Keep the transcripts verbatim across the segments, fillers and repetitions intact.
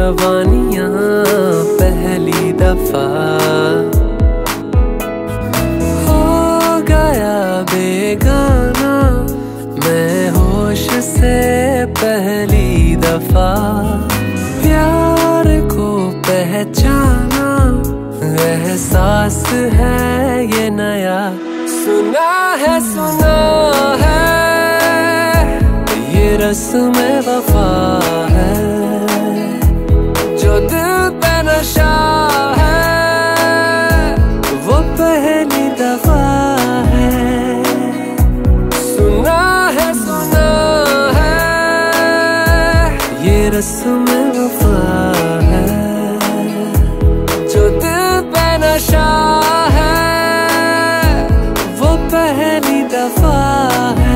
जवानियां पहली दफा हो गया बेगाना मैं होश से पहली दफा। प्यार को पहचाना एहसास है ये नया। सुना है सुना है ये रस्म वफा है जो दिल पे नशा है वो पहली दफा है। सुना है सुना है ये रस्म वफा है जो दिल पे नशा है वो पहली दफा है।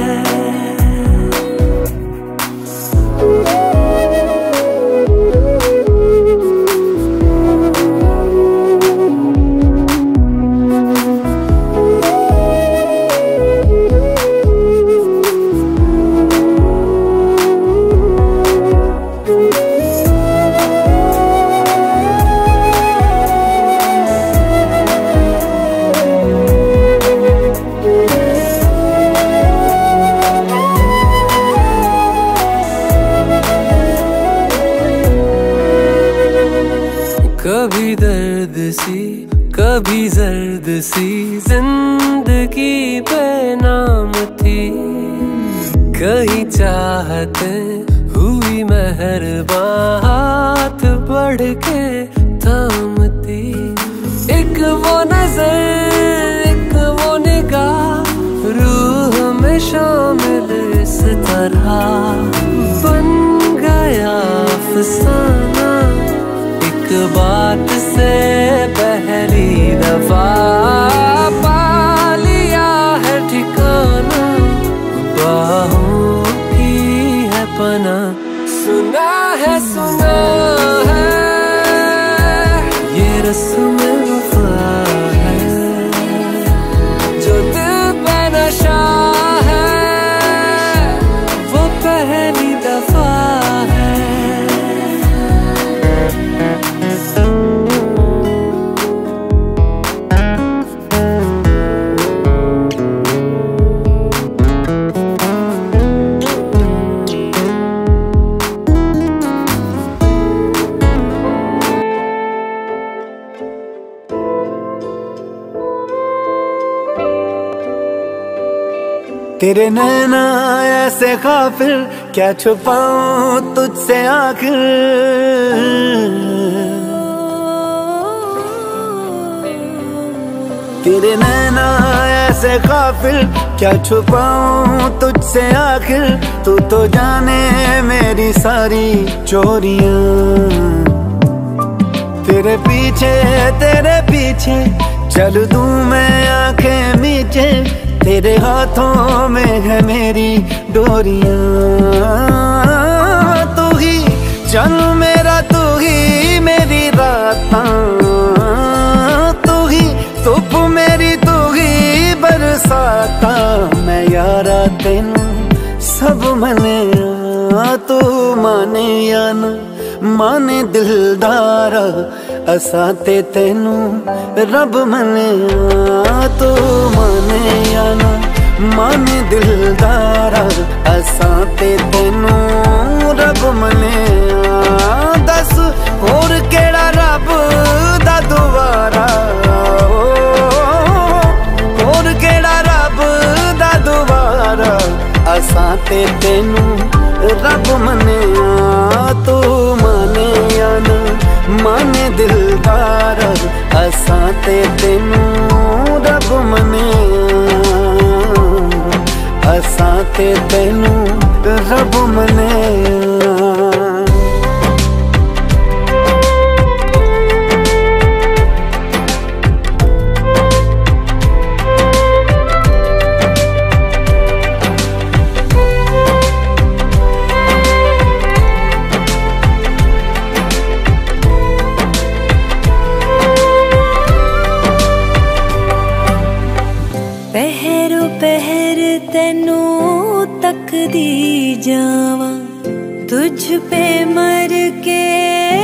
कभी दर्द सी कभी जर्द सी जिंदगी बेनाम थी। कहीं चाहते हुई मेहरबान हाथ बढ़ के थामती। एक वो नजर एक वो निगाह रूह में शामिल इस तरह बन गया अफसाना एक बात से पहली दफा। पा लिया है ठिकाना बाहों की है पना। सुना है सुना है ये रस्म वफा है जो दिल पे नशा है वो पहली दफा है। तेरे नैना ऐसे काफिर क्या छुपाऊं तुझसे आखिर। तेरे नैना ऐसे काफिर क्या छुपाऊं तुझसे आखिर। तू तो जाने मेरी सारी चोरियां। तेरे पीछे तेरे पीछे चल दूं मैं आंखें मीचे। तेरे हाथों में है मेरी डोरियां। तू ही चल मेरा तू ही मेरी रातां। तू ही धुप मेरी तू ही बरसाता। मैं यारा तेनू सब मने तू माने या ना माने दिलदारा। असा ते तेनू रब मने तू माने या ना माने दिलदारा। असा ते तेनू रब मने दस होर केड़ा रब दा दुआरा। होर केड़ा रब दा दुआरा। असा ते तेनू रब मने तू माने या ना माने दिलदारा। असा ते तेनू रब मने असा ते तेनू रब मने। पहरो पहर तेनू तकदी जावा तुझ पे मर के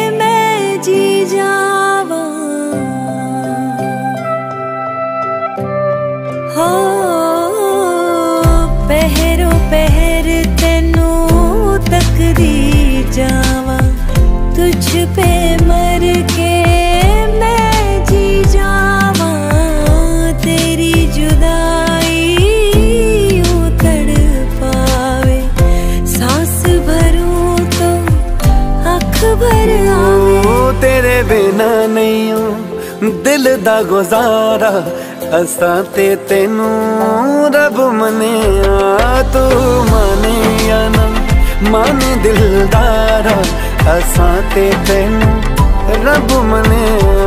तुझ पे मर के मैं जी जावा, तेरी जुदाई यूं तड़पावे, सांस भरूं तो अख भर आवे। तेरे बिना नहीं हो दिल दा गुजारा, असां ते तेनू रब मनेया, तू माने या ना माने दिलदारा, असां ते तेनू रब मनेया,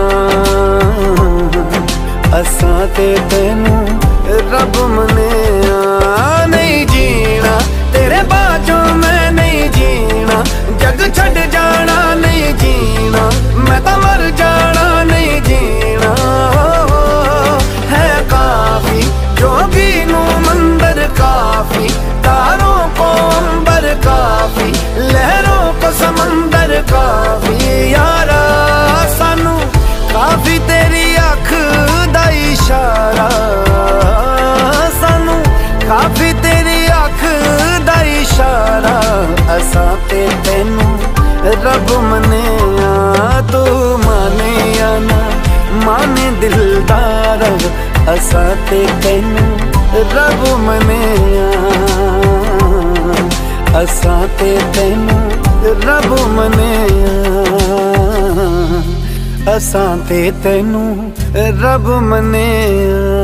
असां ते तेनू रब मनेया। नहीं जीना तेरे बाजों मैं नहीं जीना, जग छड़ जाना नहीं जीना, मैं तो मर जाना नहीं जीना। है काफी जोगी नू मंदिर काफी, तारों को अंबर काफी, लहरों को समंदर काफी। यारा सानू काफी तेरी अख दा इशारा, सानू काफी तेरी अख दा इशारा, असां ते तेनू रब मनेया, तू माने या ना माने दिलदारा, असां ते तेनू रब मनेया, असां ते तेनू रब मनेया, असां ते तेनू रब मनेया।